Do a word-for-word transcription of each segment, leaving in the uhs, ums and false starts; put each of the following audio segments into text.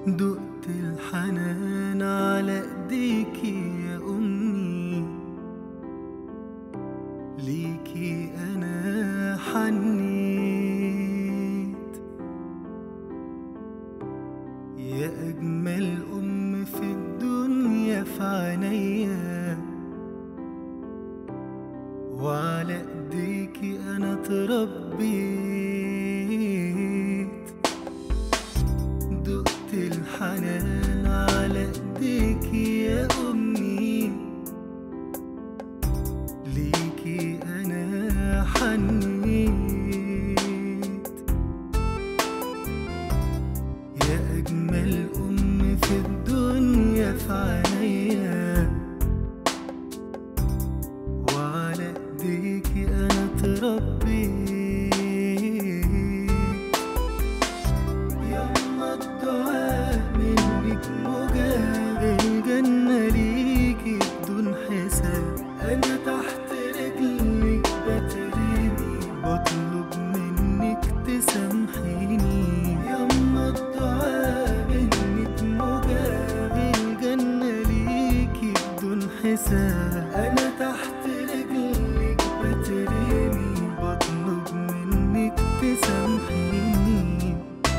دقت الحنان على ايديكي يا امي، ليكي انا حنيت. يا اجمل ام في الدنيا في عينيا، وعلى ايديكي انا اتربيت. دقت الحنان على ايديكي يا امي، ليكي انا حنيت. يا اجمل ام في الدنيا في عينيا، وعلى ايديكي انا اتربيت. يما الدعاء منك مجاب، الجنة ليكي بدون حساب. انا تحت رجلك بترمي، بطلب منك تسامحيني. يما الدعاء منك مجاب، الجنة ليكي بدون حساب. انا تحت رجلك بترمي، بطلب منك تسامحيني.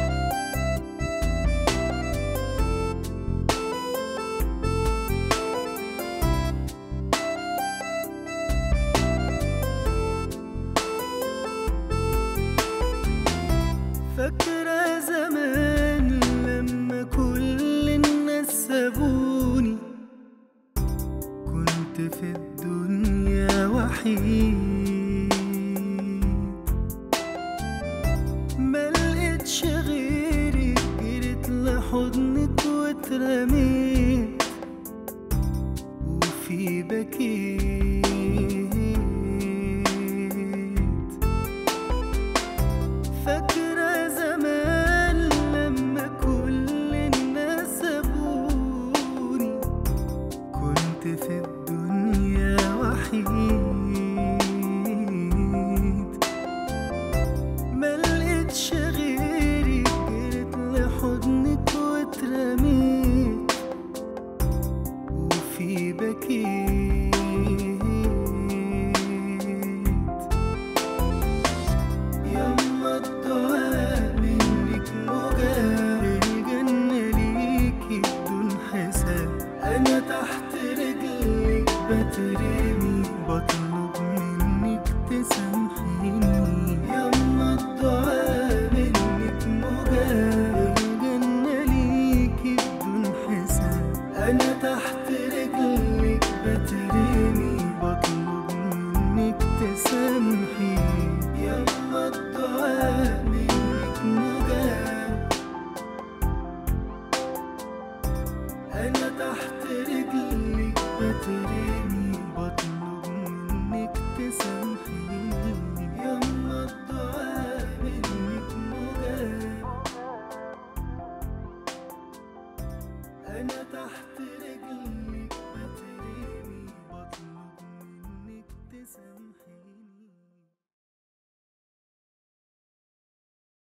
فاكرة زمان لما كل الناس سابوني، كنت في الدنيا وحيد. ملقتش غيرك، جريت لحضنك واترميت، وفي بكيت. فاكرة زمان لما كل الناس سابوني، كنت في الدنيا وحيد. ملقتش غيرك، جريت لحضنك واترميت، وفي بكيت. يما الدعاء منك مجاب، الجنة ليكي بدون حساب. انا تحت رجلك بترمي، بطلب منك تسامحيني. يما الدعاء منك مجاب، الجنة ليكي بدون حساب. انا تحت رجلك بترمي، بطلب منك تسامحيني. يما الدعاء منك مجاب، انا تحت رجلك بترمي، بطلب منك تسامحيني. يما الدعاء منك مجاب، انا تحت